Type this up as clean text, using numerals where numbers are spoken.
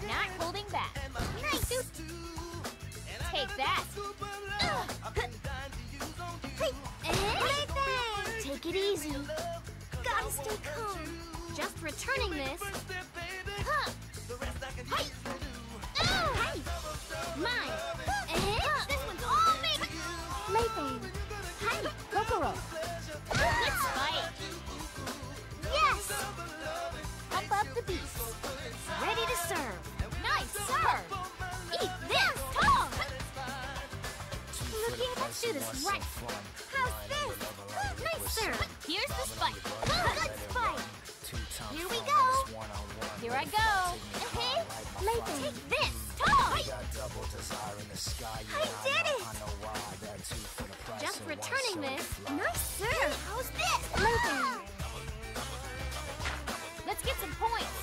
Not holding back. Nice. Take that. Plaything. Take it easy. Gotta stay calm. Just returning this. Huh. Hey. Hey. Mine. This one's all me. Plaything. Hey. Kokoro. Good spike. Yes. Up the beast. Ready to serve. Nice serve. Eat this. Tom. Looking, Let's do this right. how's this? Nice serve. Here's the spike. Good spike. Here we go. Here I go. Plaything. Take this. Tom. I did it. Just returning this. Nice serve. How's this? Plaything. Let's get some points.